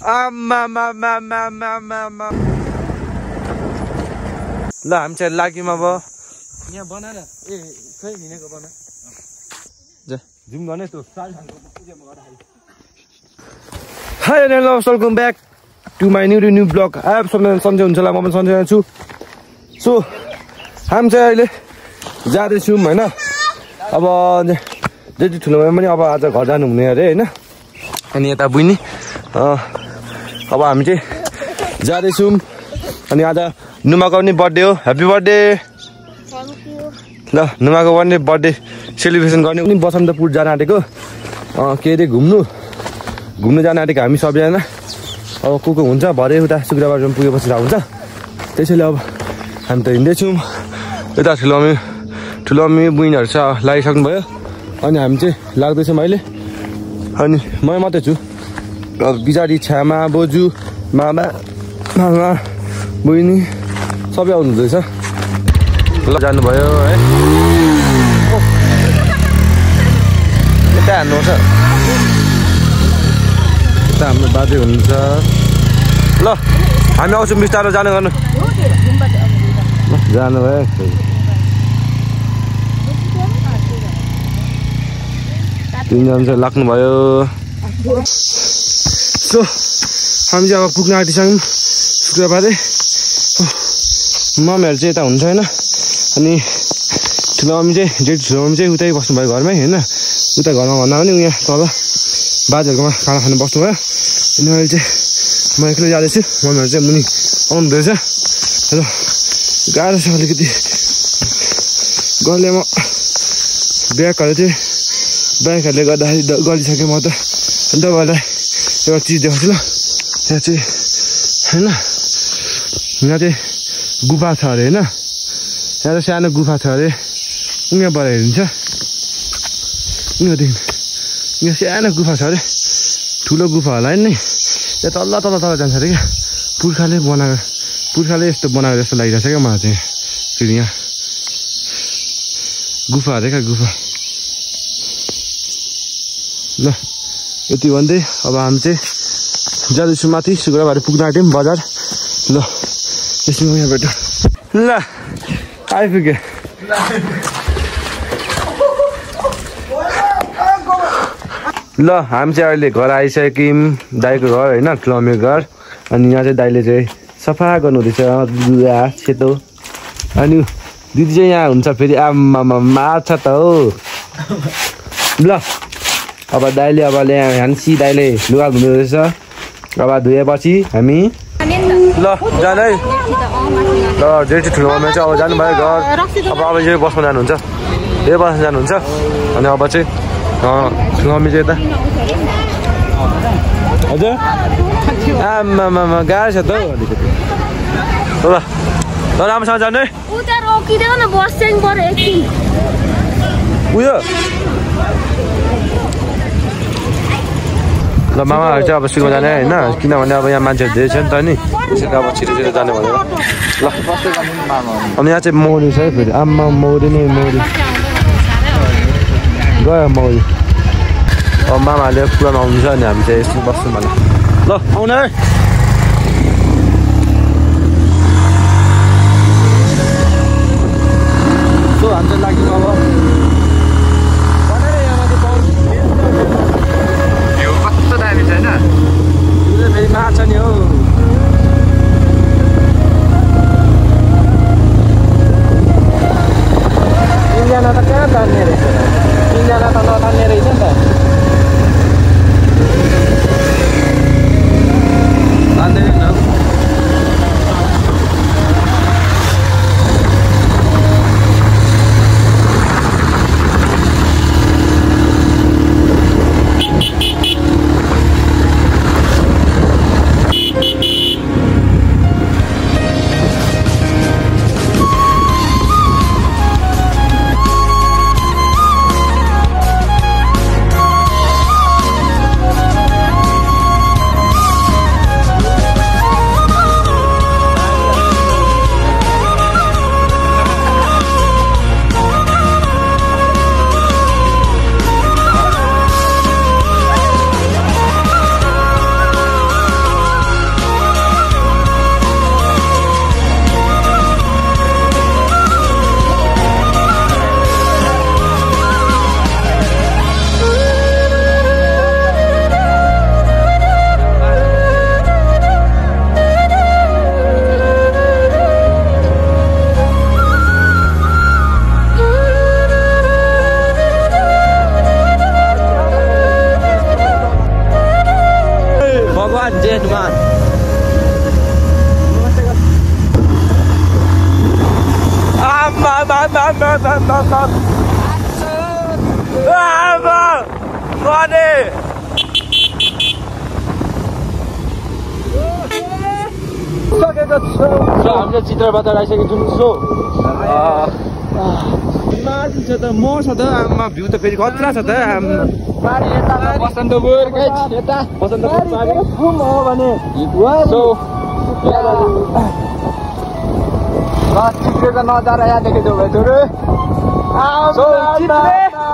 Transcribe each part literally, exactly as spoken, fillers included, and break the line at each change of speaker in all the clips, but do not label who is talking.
ल हामी चाहिँ लाग्यौँ अब
यहाँ बना न ए खै हिँडेको बना
जा जुम गर्ने त्यो hi hello welcome back to my new new blog app सबैजना सन्चै हुन्छ होला म पनि सन्चै छु सो हामी चाहिँ अहिले जाँदैछौँ होइन अब जति ठुलो भए पनि अब आज घर जानु हुने अरे होइन अनि यता बुझ्ने अब हामी चाहिँ जाँदैछौँ अनि आज नुमाको पनि बर्थडे हो ह्याप्पी बर्थडे ल नुमाको पनि बर्थडे सेलिब्रेसन गर्ने उनी बसन्तपुर जान आँटेको के अरे घुम्नु घुम्नु जान आँटेको हामी सबैजना अब को को हुन्छ भरे उता शुक्रबारसम्म पुगेपछि थाहा हुन्छ त्यसैले अब हामी त हिँड्दैछौँ यता ठुलो मम्मी ठुलो मम्मी बुइनीहरू छ लागिसक्नुभयो अनि हामी चाहिँ लाग्दैछौँ अहिले अनि म मात्रै छु पछाडि छ्यामा बोजू मामा मामा बुइनी सबै आउनु हुँदैछ ल जानुभयो है यता हान्नुपर्छ यता हाम्रो बाजे हुनुहुन्छ ल हामी आउँछौँ बिस्तारो जानु गर्नु जानुभयो तिनजना चाहिँ लाग्नुभयो सो हामी चाहिँ अब पुग्न आँटिसक्यौँ शुक्रबारे मम्मीहरू चाहिँ यता हुन्छ होइन अनि ठुलो मम्मी चाहिँ जेठी ठुलो मम्मी चाहिँ उतै बस्नुभयो घरमै होइन उता घरमा भन्दा पनि उहाँ तल बाजेहरूकोमा खाना खानु बस्नुभयो अनि अहिले चाहिँ म एक्लै जाँदैछु मम्मीहरू चाहिँ मुनि आउनुहुँदैछ र गाह्रो छ अलिकति गलेमा ब्यागहरू चाहिँ ब्यागहरूले गर्दाखेरि गलिसकेँ म त अन्त तपाईँहरूलाई एउटा चिज देखाउँछु ल यहाँ चाहिँ होइन यहाँ चाहिँ गुफा छ अरे होइन यहाँ त सानो गुफा छ अरे उहाँबाट हेरिन्छ उहाँदेखि यहाँ सानो गुफा छ अरे ठुलो गुफा होला नि यहाँ तल तल तल जान्छ अरे क्या पुर्खाले बनाएको पुर्खाले यस्तो बनाएको जस्तो लागिरहेछ क्या मलाई चाहिँ फेरि यहाँ गुफा अरे क्या गुफा ल यति भन्दै अब हामी चाहिँ जाँदैछौँ माथि शुक्रबार पुग्न आँट्यौँ बजार ल यसमा यहाँ भेट ल आइपुग्यो ल हामी चाहिँ अहिले घर आइसक्यौँ दाइको घर होइन ठुलो मम्मीको घर अनि यहाँ चाहिँ दाइले चाहिँ सफा गर्नु हुँदैछ लुगा सेतो अनि दिदी चाहिँ यहाँ हुन्छ फेरि आमामा माछा त हो ल अब दाइले अब ल्याए हान्सी दाइले लुगा धुँदो रहेछ अब धुएपछि हामी ल जाने ल जेठी ठुलो मम्मी चाहिँ अब जानुभयो घर अब अब यही बसमा जानुहुन्छ यही बसमा जानुहुन्छ अनि अब चाहिँ ठुलो मम्मी चाहिँ यता हजुर आमामा गाह्रो छ त हौ अलिकति ल ल राम्रोसँग जाने उयो ल मामाहरू चाहिँ अब स्कुलमा जाने होइन किनभने अब यहाँ मान्छेहरू धेरै छ नि त नि त्यसैले अब छिटो छिटो जाने भनेर ल अनि यहाँ चाहिँ मौरी छ है फेरि आम्मा मौरी नै मौरी गयो मौरी अब मामाहरूले पुरानो आउनुहुन्छ अनि हामी चाहिँ यस्तो बस्छौँ भने ल आउने है सो हामी चाहिँ लाग्यौँ अब फेरि माछा नि हौ तिनजना त कहाँ तान्ने रहेछ तिनजना त नतान्ने रहेछ नि त तान्दैन न
and gentlemen.
I'm I'm I'm I'm I'm I'm I'm money.
So हामीले चित्रबाट आइसकेको छौँ सो
माथि छ त म छ त आमा भ्यू त फेरि खतरा छ त
मारी यता बसन्तपुर गाइस यता
बसन्तपुर माथि
घुम हो भने सो ल चित्रको नजारा यहाँ देखेको भाइ छोरो सो चित्र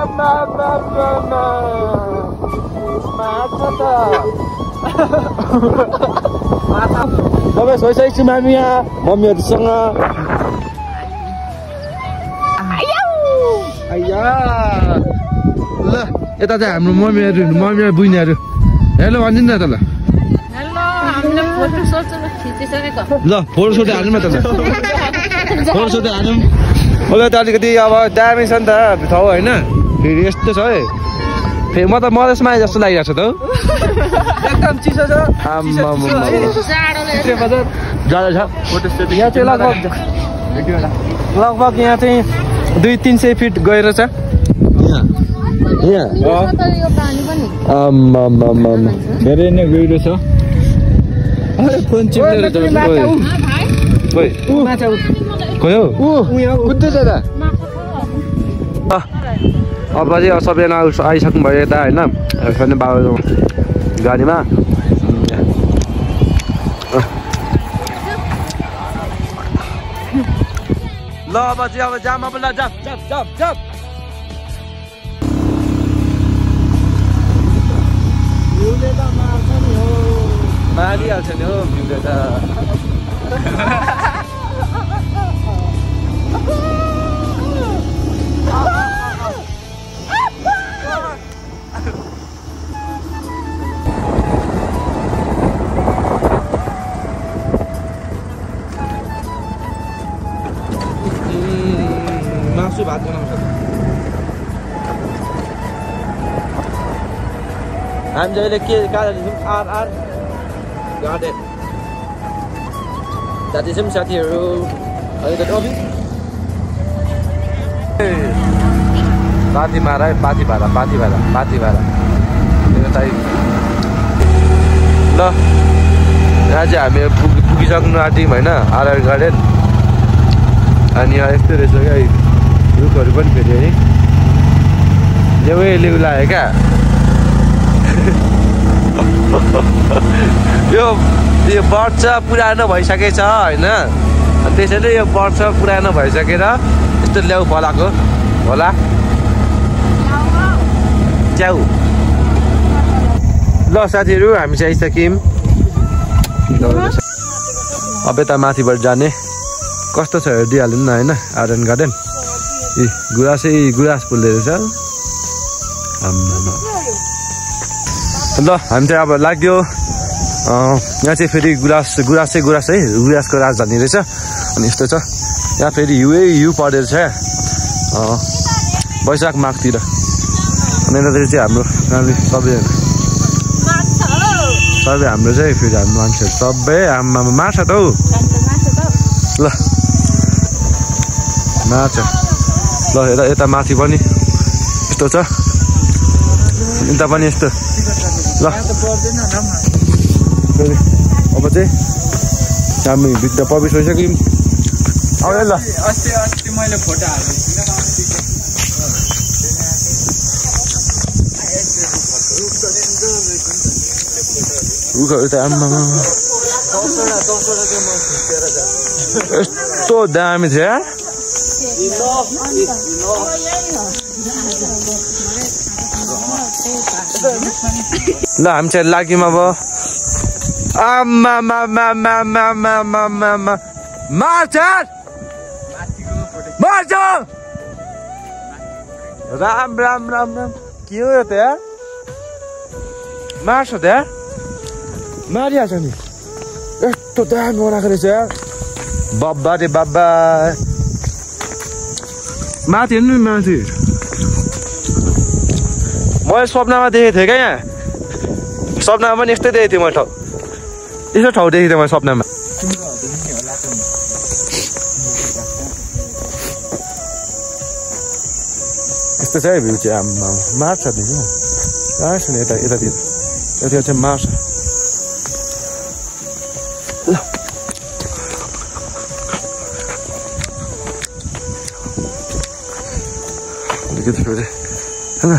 तपाईँ सोइसकेको छु मामी यहाँ मम्मीहरूसँग ल यता चाहिँ हाम्रो मम्मीहरू मम्मी बुइनीहरू हेलो भनिदिनु न त ल ल फोटो सोटो हाल्नु न त ल फोटो सोटो हालौँ होला त अलिकति अब दामी छ नि त ठाउँ होइन फेरि यस्तो छ है फेरि म त मधेसमा आए जस्तो लागिरहेको छ त
एकदम चिसो छ
जाडो छ
यहाँ चाहिँ लगभग लगभग यहाँ चाहिँ दुई तिन सय फिट गएर छ धेरै नै गहिरो छ फोन चिप्लेर
गयो
कुद्दैछ त
अब चाहिँ सबैजना आइसक्नु भयो यता होइन पनि बाबा गाडीमा ल अब चाहिँ अब जाम अब ल जाम जाम जाम जाम मारिहाल्छ नि हो भ्यूले त मासु भात बनाउँछ हामी जहिले के कहाँ जाँदैछौँ आर आर गार्डन जाँदैछौँ साथीहरू अलिकति अभि पाती मारा है पाती भाडा पाती भाडा पाती भाडा चाहिँ ल यहाँ चाहिँ हामी पुग पुगिसक्नु आँट्यौँ होइन आरआर गार्डन अनि यहाँ यस्तो रहेछ क्या रुखहरू पनि फेरि है लेउ लेउ लाग्यो क्या यो यो वर्ष पुरानो भइसकेछ होइन त्यसैले यो वर्ष पुरानो भइसकेर यस्तो ल्याउ फलाएको होला च्याउ ल साथीहरू हामी चाहिँ आइसक्यौँ अब यता माथिबाट जाने कस्तो छ हेरिदिइहाल्नु न होइन आर्यन गार्डन ए गुरासै गुराँस फुल्दो रहेछ ल हामी चाहिँ अब लाग्यो यहाँ चाहिँ फेरि गुराँस गुराँसै गुराँस है गुराँसको राजधानी रहेछ अनि यस्तो छ यहाँ फेरि हिउै हिउँ परेर छ वैशाख माघतिर अनि यतातिर चाहिँ हाम्रो सबै सबै हाम्रो चाहिँ फेरि हाम्रो मान्छेहरू सबै आमामा मार्छ त हौ ल मार्छ ल यता यता माथि पनि यस्तो छ यता पनि यस्तो ल अब चाहिँ हामी भित्र प्रवेश भइसक्यौँ अब ल
अस्ति अस्ति मैले फोटो हालेको
रुखहरू त आम्मामा यस्तो दामी थियो यार ल हामी चाहिँ लाग्यौँ अब आम्मामामामामामामामा मार्छ मार्छ राम राम राम राम के हो यो त यार मार्छ त यार मारिहाल्छ नि यस्तो दामी बनाएको रहेछ यार बाबा रे बाबा माथि हेर्नु नि माथि मैले स्वप्नमा देखेको थिएँ क्या यहाँ सपनामा पनि यस्तै देखेको थिएँ म ठाउँ यसो ठाउँ देखेको थिएँ मैले सपनामा यस्तो छ है भ्यू चाहिँ आम्मा मार्छ दिनु मार्छ नि यता यतातिर यतातिर चाहिँ मार्छ ल अलिकति फेरि होइन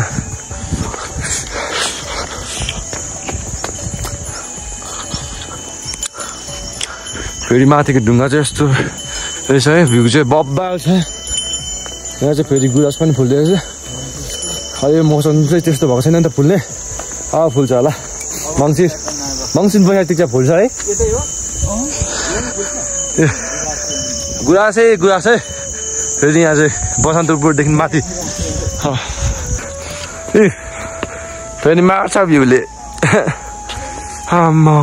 फेरि माथिको ढुङ्गा चाहिँ यस्तो रहेछ है भ्यू चाहिँ बब्बाल छ यहाँ चाहिँ फेरि गुराँस पनि फुल्दैछ अहिले मौसम चाहिँ त्यस्तो भएको छैन नि त फुल्ने अब फुल्छ होला मङ्सिर मङ्सिर बैशाख चाहिँ फुल्छ है गुराँसै गुराँस है फेरि यहाँ चाहिँ बसन्तपुरदेखि माथि ए फेरि मार्छ भ्यूले आम्मा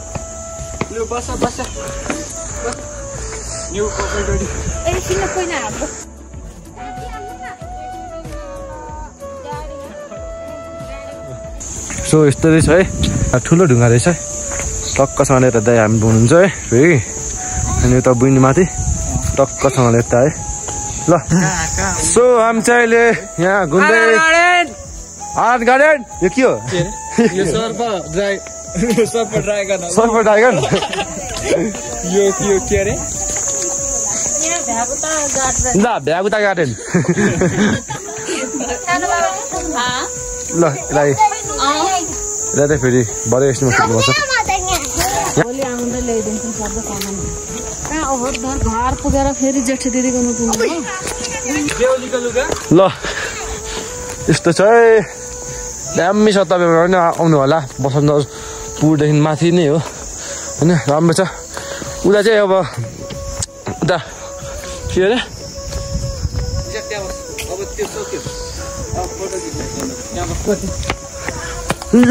सो यस्तो रहेछ है ठुलो ढुङ्गा रहेछ है टक्कसँगले यता दाइ हामी बुनुहुन्छ है फेरि अनि यता बुइनी माथि टक्कसँगले यता है ल सो हामी चाहिँ अहिले यहाँ घुम्दै आर्ट गार्डन यो के हो
सर्प ड्राई सर्प ड्राइगन
सर्प ड्राइगन
यो यो के अरे
ल भ्यागुता गार्डन ल यसलाई यसलाई चाहिँ फेरि भरे यसमा खिच्नुपर्छ
घर पुगेर फेरि जेठी दिदी गर्नु
ल यस्तो छ है दामी छ तपाईँ पनि आउनु होला बसन्तपुरदेखि माथि नै हो होइन राम्रो छ उता चाहिँ अब उता के अरे ल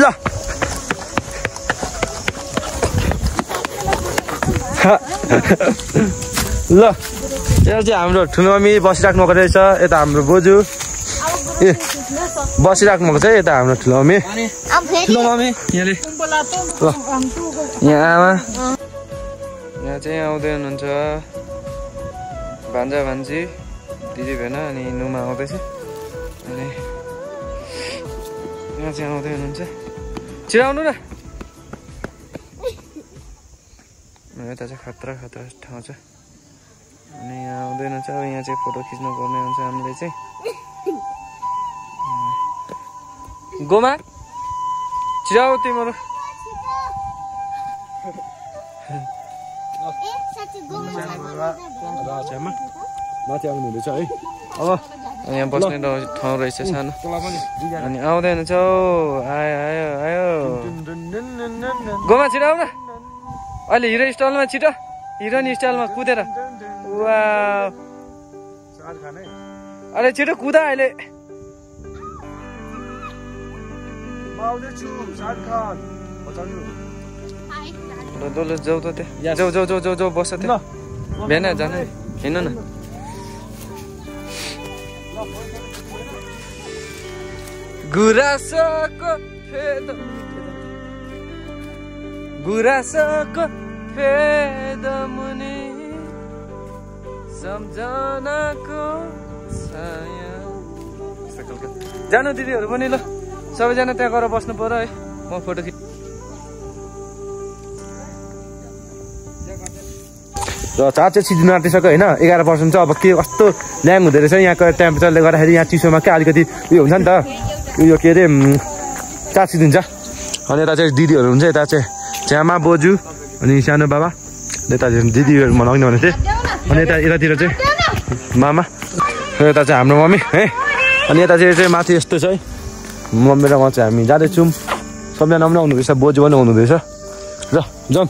ल यहाँ चाहिँ हाम्रो ठुलो मम्मी बसिराख्नु भएको रहेछ यता हाम्रो बोजू ए बसिराख्नु भएको छ यता हाम्रो ठुलो मम्मी ठुलो मम्मी यहाँले ल यहाँ आमा यहाँ चाहिँ आउँदै हुनुहुन्छ भान्जा भान्जी दिदी भेना अनि नुमा आउँदैछ अनि यहाँ चाहिँ आउँदै हुनुहुन्छ छिटो आउनु न यता चाहिँ खतरा खतरा ठाउँ छ अनि यहाँ आउँदैन छ अब यहाँ चाहिँ फोटो खिच्नु पर्ने हुन्छ हामीले चाहिँ गोमा छिटो आऊ तिम्रो माथि आउनु हुँदैछ है अब यहाँ बस्ने ठाउँ रहेछ सानो अनि आउँदैन छ आयो आयो आयो गोमा छिटो आऊ न अहिले हिरो स्टाइलमा छिटो हिरोइन स्टाइलमा कुदेर वा अरे छिटो कुदा अहिले जाऊ त त्यहाँ जाऊ जाऊ जाऊ जाऊ जाऊ बस्छ त्यहाँ बिहान जानु हिँड्नु न गुराँसको फेद गुराँसको फेद मुनि सम्झनाको छाया जानु दिदीहरू पनि ल सबैजना त्यहाँ गएर बस्नु पर्यो है म फोटो खिच र चार चाहिँ सिजन आँटिसक्यो होइन एघार पर्सेन्ट छ अब के कस्तो ल्याङ हुँदो रहेछ यहाँको टेम्परेचरले गर्दाखेरि यहाँ चिसोमा क्या अलिकति उयो हुन्छ नि त उयो के अरे चार सिजन छ अनि यता चाहिँ दिदीहरू हुन्छ यता चाहिँ च्यामा बोजू अनि सानो बाबा यता चाहिँ दिदीहरू मनाउने भनेको थिएँ अनि यता यतातिर चाहिँ मामा यता चाहिँ हाम्रो मम्मी है अनि यता चाहिँ चाहिँ माथि यस्तो छ है मम्मी र म चाहिँ हामी जाँदैछौँ सबैजना पनि आउनुहुँदैछ बोजू पनि आउनुहुँदैछ ल जाउँ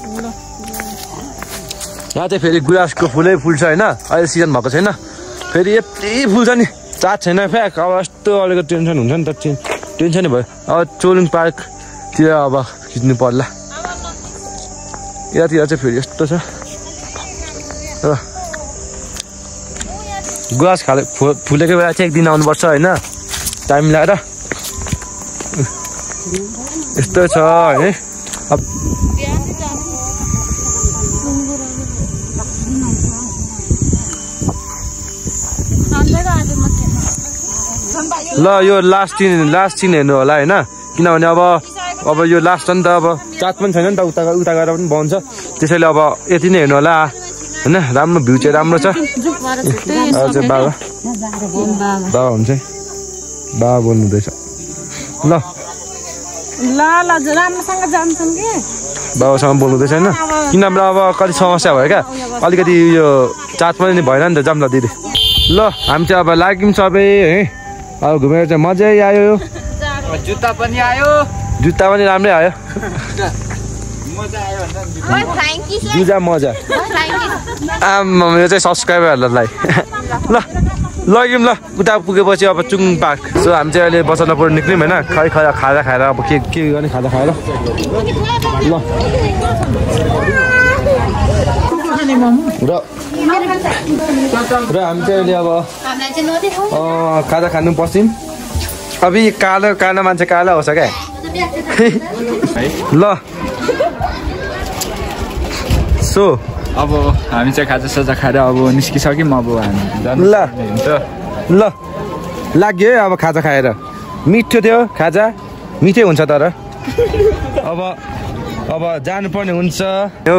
यहाँ चाहिँ फेरि गुराँसको फुलै फुल्छ होइन अहिले सिजन भएको छैन फेरि यति फुल्छ नि चाट छैन फ्याक अब यस्तो अलिकति टेन्सन हुन्छ नि त टेन्सनै भयो अब चोलिङ पार्कतिर अब खिच्नु पर्ला यतातिर चाहिँ फेरि यस्तो छ र गुराँस खाले फुलेको बेला चाहिँ एक दिन आउनुपर्छ होइन टाइम लगाएर यस्तो छ है ल यो लास्ट सिन लास्ट सिन हेर्नु होला होइन किनभने अब अब यो लास्ट हो नि त अब चाट पनि छैन नि त उता उता गएर पनि बन्छ त्यसैले अब यति नै हेर्नु होला होइन राम्रो भ्यू चाहिँ राम्रो छ हजुर बाबा बाबा हुन्छ बाबा बोल्नु हुँदैछ ल
ल ल राम्रोसँग जान्छन् कि
बाबासँग बोल्नु हुँदैछ होइन किनभने अब कति समस्या भयो क्या अलिकति यो चाट पनि भएन नि त जाम ल दिदी ल हामी चाहिँ अब लाग्यौँ सबै है अब घुमेर चाहिँ मजै आयो
जुत्ता पनि आयो
जुत्ता पनि राम्रै आयो जुजा मजा आम्मा यो चाहिँ सब्सक्राइबरहरूलाई ल लग्यौँ ल उता पुगेपछि अब चुङ पार्क सो हामी चाहिँ अहिले बसन्तपुर निक्ल्यौँ होइन खै खै खाजा खाएर अब के के गर्ने खाजा खाएर ल र र हामी चाहिँ अहिले अब खाजा खानु पस्यौँ अब कालो कालो मान्छे कालो होस् क्या ल सो
अब हामी चाहिँ खाजा साजा खाएर अब निस्किसक्यौँ अब हामी
ल ल लाग्यो है अब खाजा खाएर मिठो थियो खाजा मिठै हुन्छ तर अब अब जानुपर्ने हुन्छ हो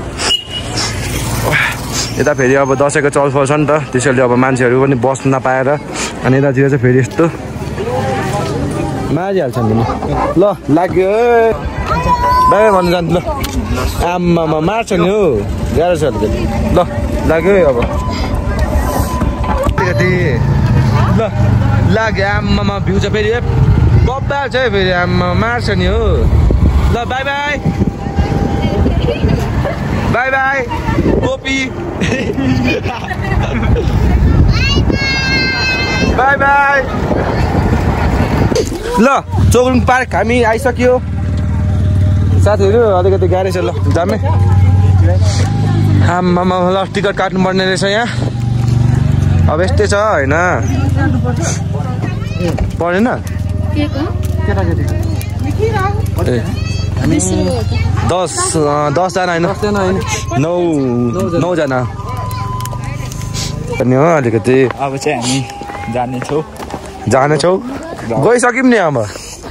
यता फेरि अब दसैँको चलफल छ नि त त्यसैले अब मान्छेहरू पनि बस्न नपाएर अनि यतातिर चाहिँ फेरि यस्तो मारिहाल्छ नि ल लाग्यो बाई भन्नु जान्छ ल आम्मामा मार्छ नि हौ गाह्रो छ अलिकति ल लाग्यो है अब अलिकति ल लाग्यो आम्मामा भ्यू छ फेरि बब्बाल छ है फेरि आम्मा मार्छ नि हो ल बाई बाई बाई बाई कोपी बाई बाई ल चोकलुङ पार्क हामी आइसक्यो साथीहरू अलिकति गाह्रो छ ल जामे आम्मामा ल टिकट काट्नुपर्ने रहेछ यहाँ अब यस्तै छ होइन परेन दस दसजना होइन नौ नौजना अनि हो अलिकति
अब चाहिँ हामी जानेछौँ
जानेछौँ गइसक्यौँ नि अब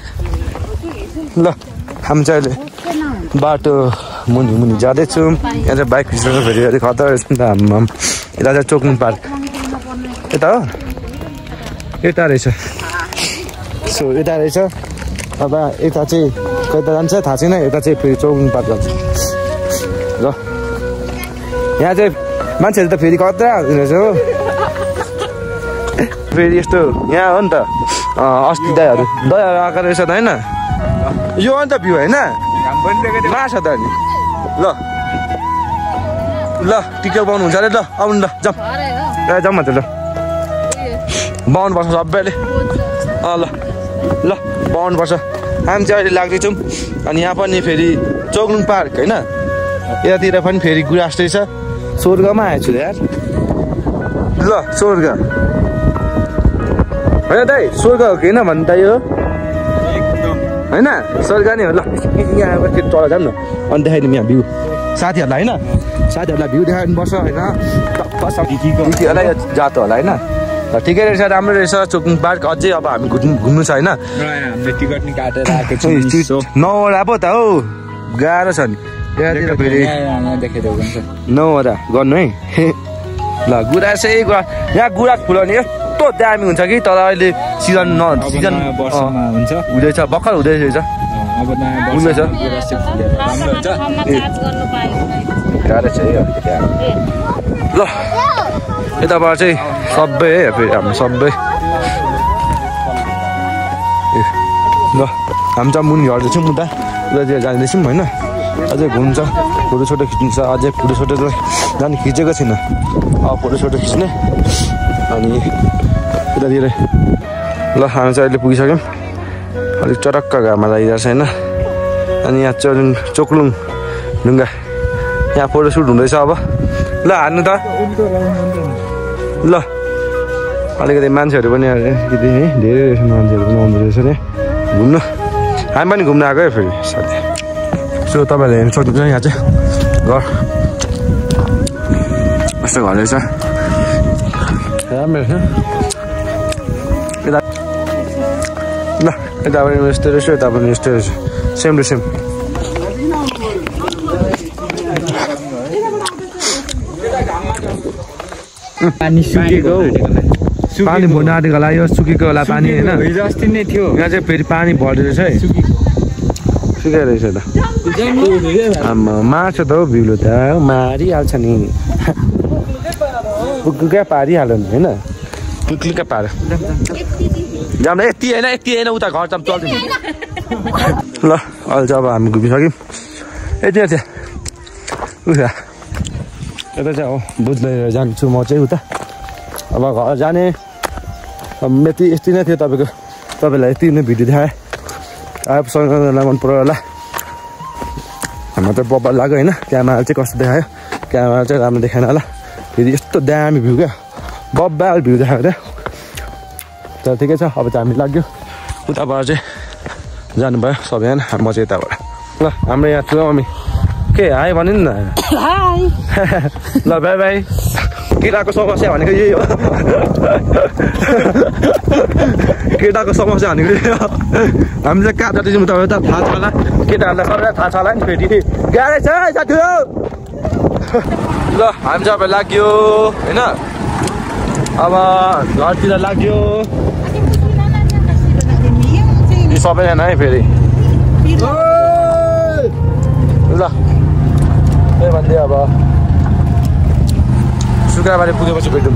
ल हामी चाहिँ अहिले बाटो मुनि मुनि जाँदैछौँ यहाँ चाहिँ बाइक खिच्नु फेरि अलिक खतरा रहेछ नि त आम्मा यता चाहिँ चोकलुङ पार्क यता हो यता रहेछ सो यता रहेछ अब यता चाहिँ कता जान्छ थाहा छैन यता चाहिँ फेरि चोकलुङ पार्क जान्छ र यहाँ चाहिँ मान्छेहरू त फेरि खतरा हुँदो रहेछ हो फेरि यस्तो यहाँ हो नि त अस्ति दाईहरू दाईहरू आएको रहेछ त होइन यो अन्त भ्यू होइन मार्छ त नि ल ल टिकट पाउनु हुन्छ अरे ल आउनु ल जाउँ ए जाउँ भन्छ ल बाउन्न पर्छ सबैले अँ ल ल बाउन्न पर्छ हामी चाहिँ अहिले लाग्दैछौँ अनि यहाँ पनि फेरि चोकलुङ पार्क होइन यतातिर पनि फेरि गुराँस रहेछ स्वर्गमा आएछु यार ल स्वर्ग होइन दाइ स्वर्ग हो कि होइन भन्नु त यो होइन स्वर्ग नै हो ल यहाँ फेरि तल जाऊँ न अनि देखाइदिउँ यहाँ भ्यू साथीहरूलाई होइन साथीहरूलाई भ्यू देखाइदिनुपर्छ होइन टप्पलाई जातो होला होइन ल ठिकै रहेछ राम्रो रहेछ चोकलुङ पार्क अझै अब हामी घुम्नु घुम्नु छ होइन
टिकट नि काटेर आएको छु
नौवटा पो त हौ गाह्रो छ नि यहाँतिर फेरि नौवटा गर्नु है ल गुराँसै गुराँस यहाँ गुराँस फुलाउने यस्तो दामी हुन्छ कि तर अहिले सिजन न सिजन
हुन्छ
हुँदैछ भर्खर हुँदैछ हुँदैछ गाह्रो छ है अलिकति ल यताबाट चाहिँ सबै है फेरि हाम्रो सबै ए ल हामी चाहिँ मुनि झर्दैछौँ उता उतातिर जाँदैछौँ होइन अझै घुम्छ फोटो सोटो खिच्नु छ अझै फोटो सोटो त जानु खिचेको छैन अब फोटो सोटो खिच्ने अनि यतातिर ल हामी चाहिँ अहिले पुगिसक्यौँ अलिक चटक्क घाममा लागिरहेको छ होइन अनि यहाँ चोकलुङ चोकलुङ ढुङ्गा यहाँ फोटो सुट हुँदैछ अब ल हान्नु त ल अलिकति मान्छेहरू पनि है धेरै रहेछ मान्छेहरू पनि आउँदो रहेछ नि घुम्नु हामी पनि घुम्न आएको है फेरि साथी सो तपाईँहरूले हेर्नु सक्नुहुन्छ यहाँ चाहिँ घर यस्तो घर रहेछ राम्रो रहेछ यता ल यता पनि यस्तो रहेछ यता पनि यस्तो रहेछ सेम टु सेम
पानी सुकेको
पानी भर्न आँटेको होला यो सुकेको होला पानी होइन
हिजो अस्ति नै थियो
यहाँ चाहिँ फेरि पानी भर्दो रहेछ है सुकेको रहेछ त आमा मार्छ त हौ बिउलो त मारिहाल्छ नि कुकुका पारिहाल्यो नि होइन कुक्लिका पार जाँदा यति होइन यति होइन उता घर चाहिँ चल्दैन ल अहिले चाहिँ अब हामी घुमिसक्यौँ यति त्यहाँ उता यता चाहिँ हो बुझ्दै जान्छु म चाहिँ उता अब घर जाने यति यति नै थियो तपाईँको तपाईँलाई यति नै भिडियो देखाएँ आएपसँग मन पऱ्यो होला हाम्रो त बब्बर लाग्यो होइन क्यामेरा चाहिँ कस्तो देखायो क्यामेरा चाहिँ राम्रो देखाएन होला फेरि यस्तो दामी भ्यू क्या बब्बाल भ्यू देखाएको थियो तर ठिकै छ अब चाहिँ हामी लाग्यो उताबाट चाहिँ जानुभयो सबैजना म चाहिँ यताबाट ल हाम्रो यहाँ थियो मम्मी के हाई भन्यो नि न ल बाई बाई केटाको समस्या भनेको यही हो केटाको समस्या भनेको यही हो हामी चाहिँ कहाँ जाँदैछौँ तपाईँ त थाहा छ होला केटाहरूलाई सबैलाई थाहा छ होला नि फेरि गाह्रै छ साथी ल हामी चाहिँ अब लाग्यो होइन अब घरतिर लाग्यो सबैजना है फेरि ल त्यही भन्दै अब सुक्राबारी पुगेपछि भेटौँ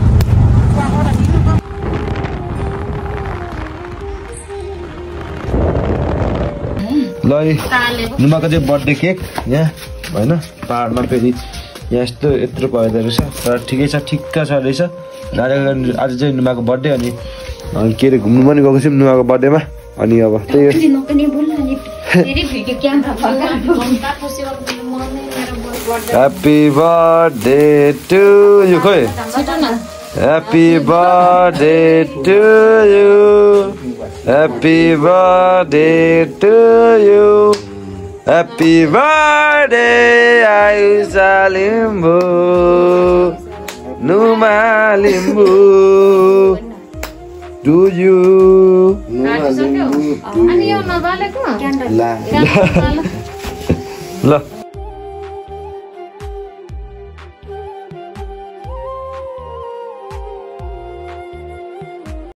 ल नुमाको चाहिँ बर्थडे केक यहाँ होइन पाहाडमा फेरि यहाँ यस्तो यत्रो भइदो रहेछ तर ठिकै छ ठिक्क छ रहेछ आज आज चाहिँ नुमाको बर्थडे अनि के अरे घुम्नु पनि गएको छौँ नुमाको बर्थडेमा अनि अब त्यही ह्याप्पी बर्थडे टु यु खोइ happy birthday to you happy birthday to you happy birthday Ayusha Limbu Numa Limbu to you ल